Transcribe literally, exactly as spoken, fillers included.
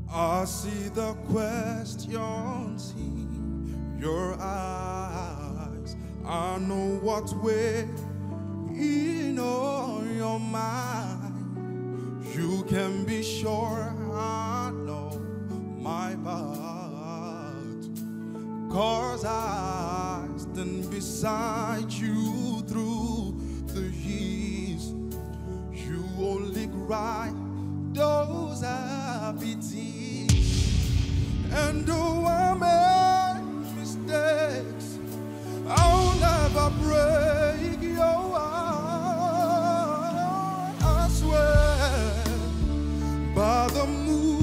I see the questions in your eyes. I know what's weighing on your mind. You can be sure I know my part, 'cause I stand beside you through the years. You only cry those happy tears. And though I make mistakes, I'll never break your heart. I swear by the moon